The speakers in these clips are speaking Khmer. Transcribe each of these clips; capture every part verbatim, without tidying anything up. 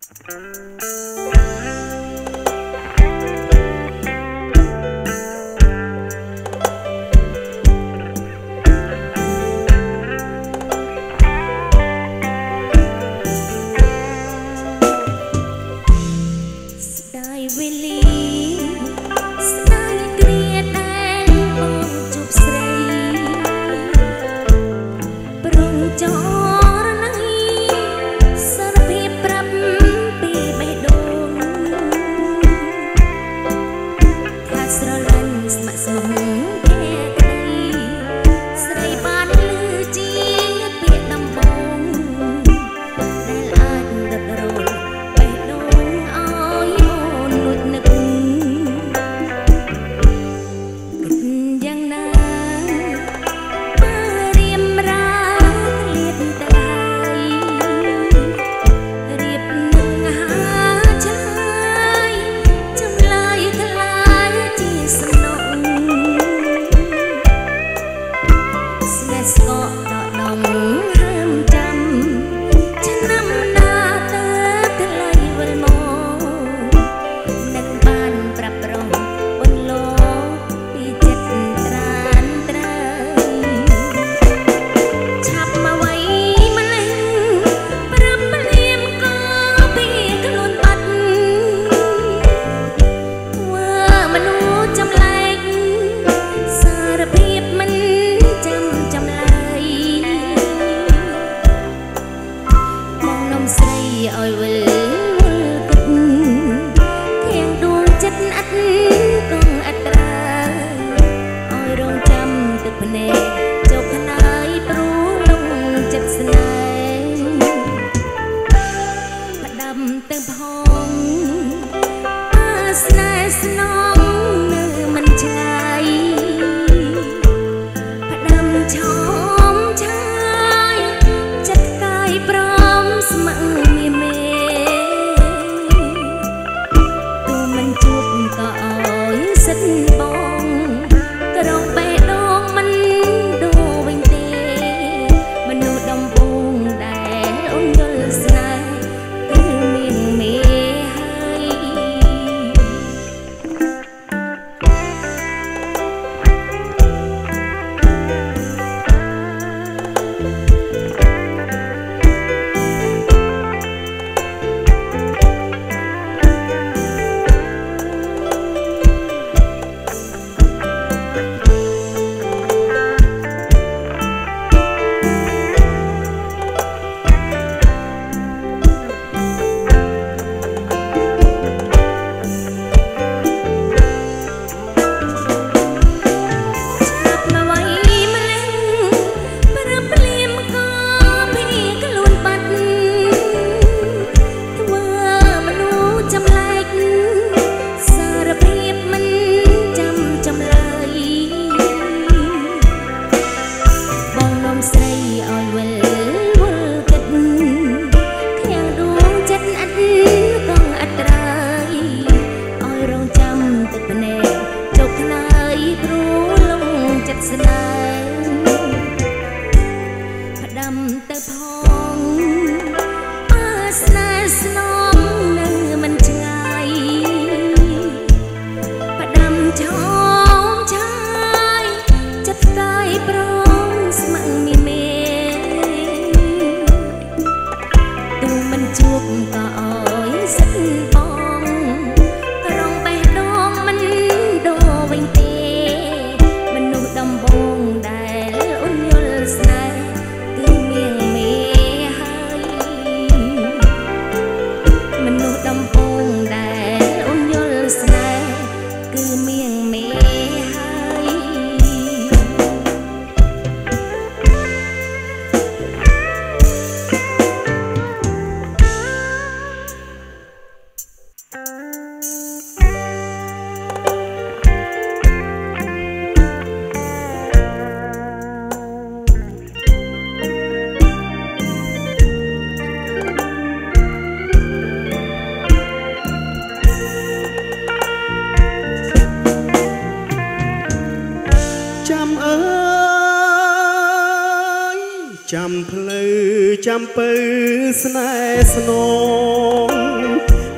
ចាំផ្លូវចាំពៅស្នេហ៍ស្នង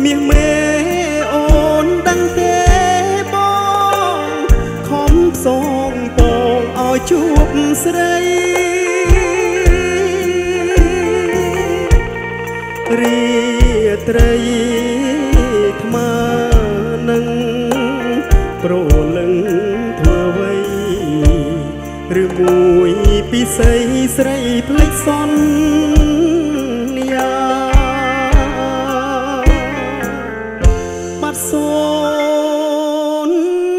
มีเมโอนดังเตบองคอมสองปองเอาจูบสไรเรียไตรขมานังโปรลึงทั่วไว้หรือมวยปีใสใส่เพลงซอนยาบัดโซน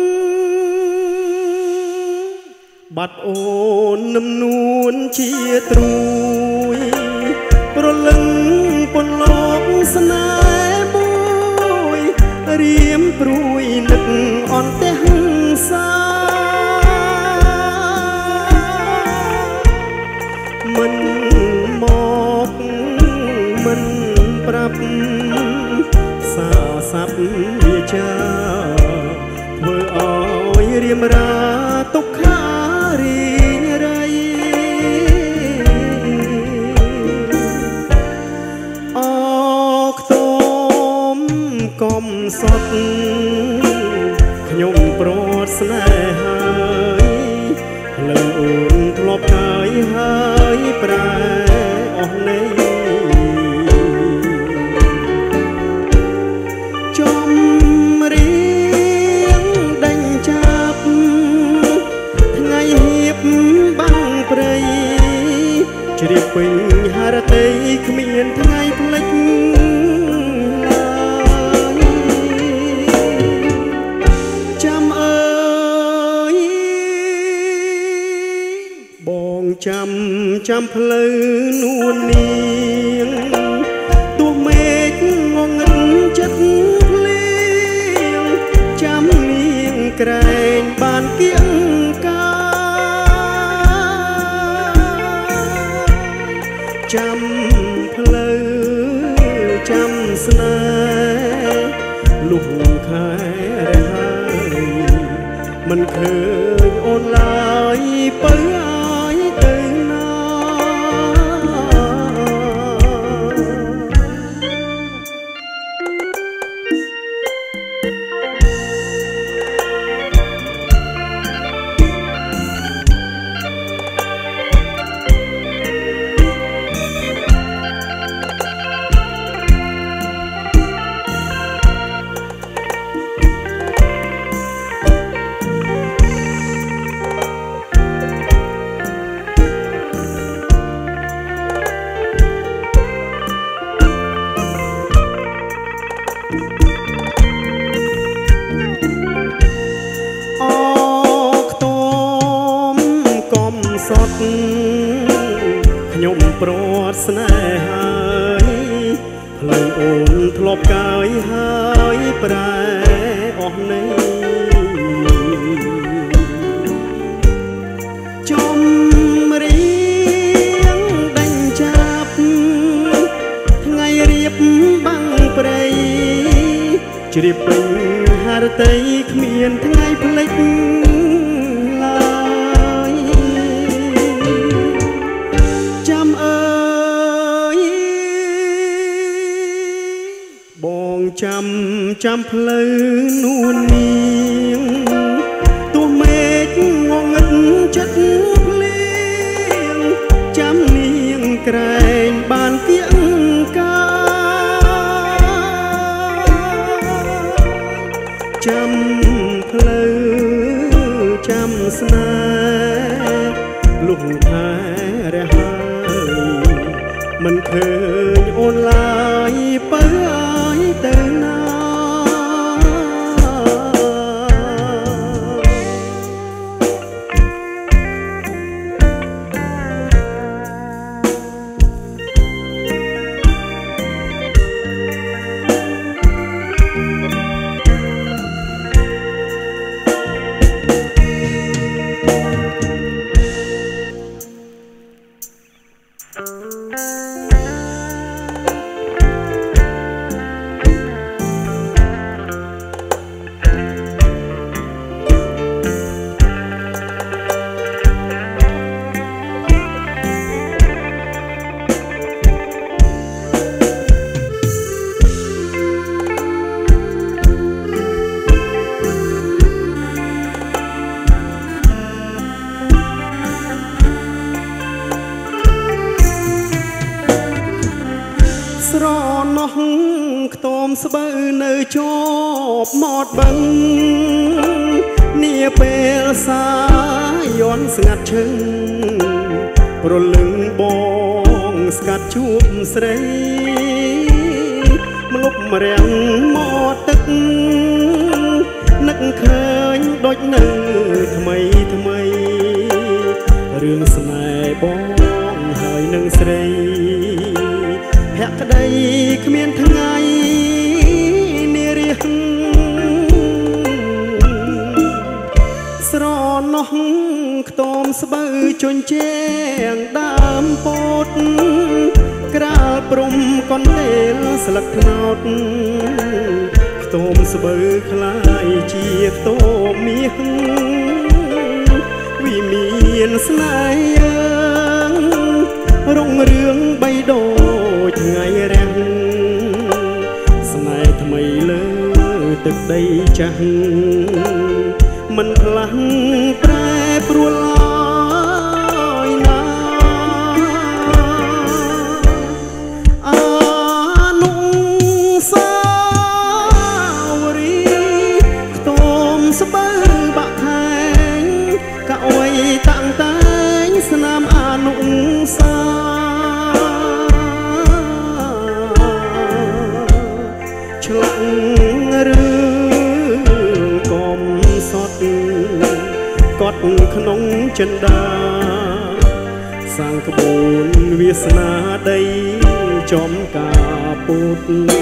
บัดโอนน้ำนวลเชียตรุยโปรลึงปนโลกสนายบุยเรียมปรุยนึกอ่อนแต่หังสามันมอกมันปรับสาสับเบียจาเมื่ออ้อยเรียมราตกขารีไรออกต้มกอมสดขยมโปรดสนาหายเลื่อนทลบกายหายปลายออกในจมเรียงดังจับไงเหียบบังเปรยจะเรียบเป็นหาระเตยขมิ้นไงพลิกจำเอ่ยบองจำจำเพลินนวลเนียงตัวเมฆงงเงินจัดเพลียงจำเนียงแกรงบานเกียงกาจำเพลินจำสนาลูกขายหายมันเคยโอนลายไปเตือนนาสดขยมโปรดสนาหายเพลิงโอนทลบกายหายปลายออกในจมเรียงดังจับไงเรียบบังเปรยจะเรียบเป็นหาระเตยขมิ้นไงเพลิกจำเอ่ยบองจำจำเพลินนวลเนียงตัวเมฆงงเงินจัดเพลียงจำเนียงแกรงบานเกียงกาจำเพลินจำสนาลูกขายระหายมันเคยโอนลายไปเตือนนาเខ្ទមស្បូវនៅជាប់មាត់បឹងនាពេលសាយន់ស្ងាត់ឈឹងប្រលឹងបងស្កាត់ជួបស្រីមងប់រាំងមាត់ទឹកនឹកឃើញដូចនៅថ្មីថ្មីរឿងស្នេហ៍បងហើយនឹងស្រីភក្តីគ្មានថ្ងៃនារីហឹងស្រណោះខ្ទមស្បូវជញ្ជាំងដើមពោតក្រាលព្រំកន្ទេលស្លឹកត្នោតខ្ទមស្បូវคล้ายជាខ្ទមមាសវិមានស្នេហ៍រុងរឿងបីដូចថ្ងៃរាំងស្នេហ៍ថ្មីលើទឹកដីចាស់មិនផ្លាស់ប្រែប្រួលឡើយណាអានុសាវរីយ៍ខ្ទមស្បូវបាក់ខែងកៅអីតាំងតែងស្នាមអនុសាឆ្លងរឿងកំសត់កត់ក្នុងចិន្តាសាងក្បួនវាសនាដីចំការពុត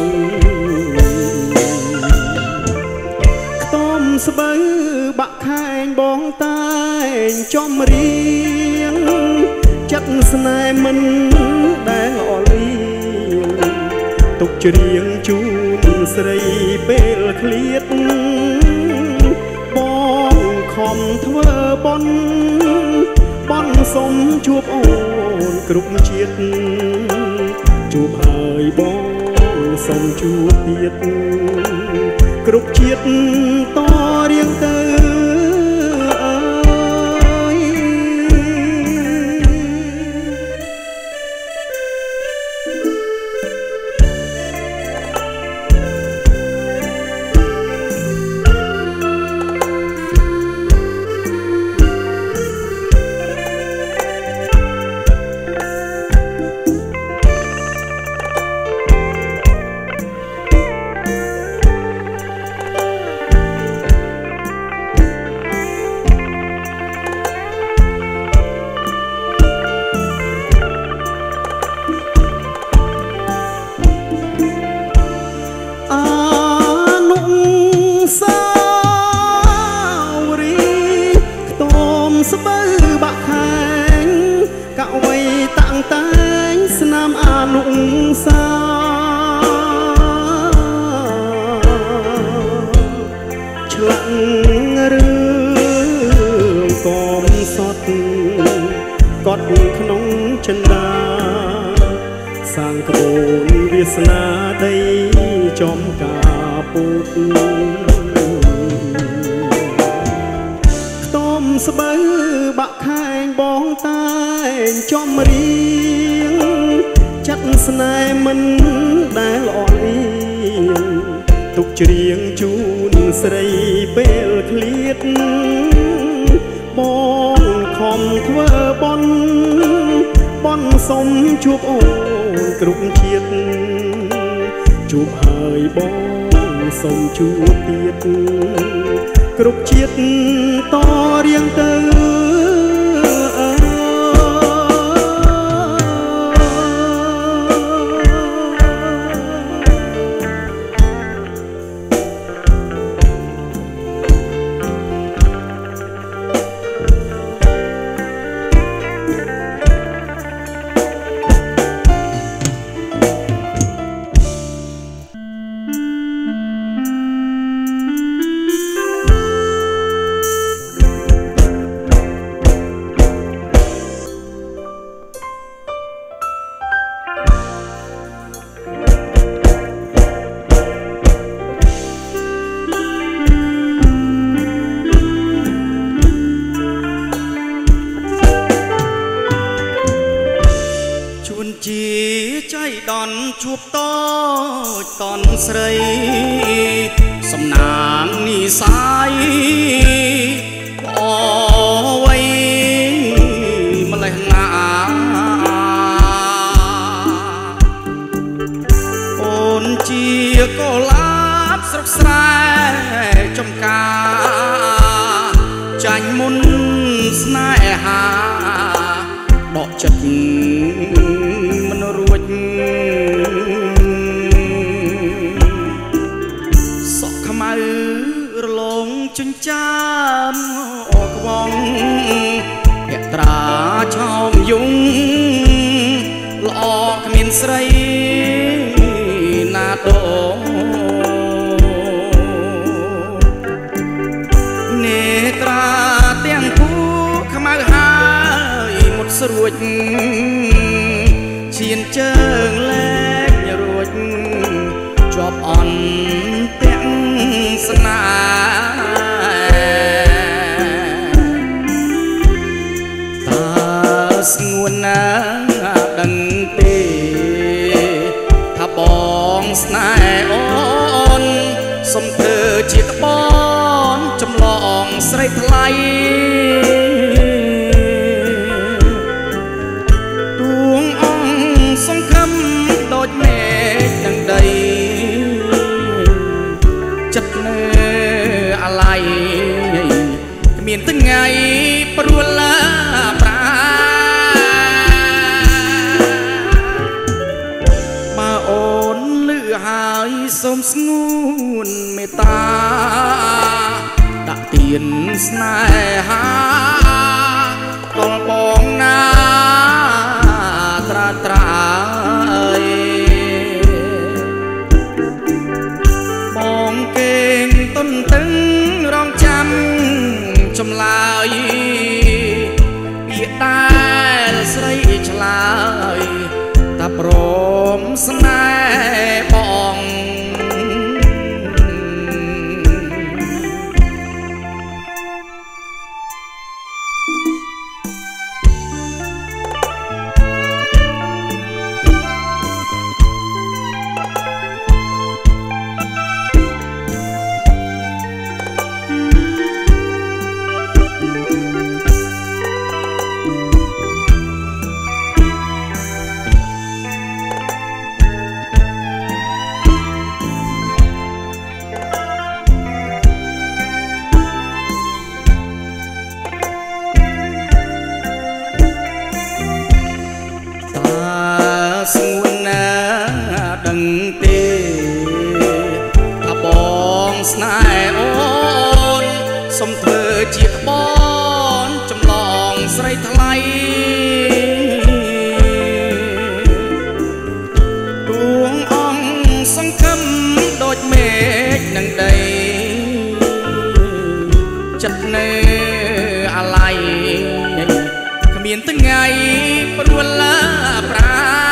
ខ្ទមស្បូវបាក់ខែងបងតែងចំរៀងចិត្តស្នេហ៍មិនដែលអលីទុកច្រៀងជូនស្រីពេលឃ្លាតបងខំធ្វើបន់បន់សុំជួបអូនគ្រប់ជាតិជួបហើយបងសុំជួបទៀតគ្រប់ជាតិតរៀងទៅស្បូវបាក់ខែងកៅអីតាំងតែងស្នាមអនុសាឆ្លាក់រឿងកំសត់កត់ក្នុងចិន្តាសាងក្បួនវាសនាដីចំការពុតស្បូវបាក់ខែងបងតែងចំរៀងចិត្តស្នេហ៍មិនដែលអត់អៀងទុកច្រៀងជូនស្រីពេលឃ្លាតបងខំធ្វើបន់បន់សុំជួបអូនគ្រប់ជាតិជួបហើយបងសុំជួបទៀតគ្រប់ជាតិតរៀងទៅតនស្រីសំណាងនិសាយអូវៃម្លេះណាអូនជាកុលាបស្រុកស្រែចំការចាញ់មុនស្នេហាដកចិត្តមិនរួចសក់ខ្មៅរលងចិញ្ចាមអកវងពាក់ត្រាឆោមយងល្អគ្មានស្រីណាដងនេត្រាទាំងគូខ្មៅហើយមុតស្រួចឈានជើងលែករួចជាប់អន់ទាំងស្នាតើស្ងួនណាដឹងទេថាបងស្នេហ៍អូនសុំធ្វើជាក្បនចម្លងស្រីថ្លៃទួងអង្គសង្ឃឹមដូចមេឃនឹងដីចិត្តនៅអាឡ័យគ្មានថ្ងៃព្រួលឡាប្រាបើអូនលឺហើយសូមស្ងួនមេត្តាដាក់ទៀនស្នេហាដល់បងណាត្រាត្រាយបងកេងទុនទឹងរងចាំចម្លើយពាក្យដែលស្រីឆ្លើយតែព្រមស្នេហ៍បងស្ងួនណាដឹងទេថាបងស្នេហ៍អូនសុំធ្វើជាក្បនចម្លងស្រីថ្លៃទួងអង្គសង្ឃឹមដូចមេឃនឹងដីចិត្តនៅអាឡ័យគ្មានថ្ងៃព្រួលឡាប្រា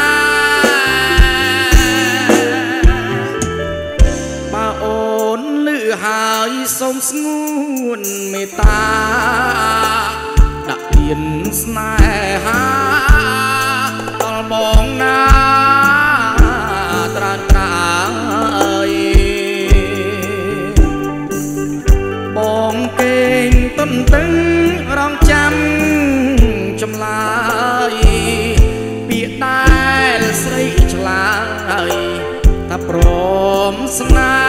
បើអូនលឺហើយសូមស្ងួនមេត្តាដាក់ទៀនស្នេហាដល់បងណាត្រាត្រាយបងកេងទុនទឹងរងចាំចម្លើយពាក្យដែលស្រីឆ្លើយថាព្រមស្នេ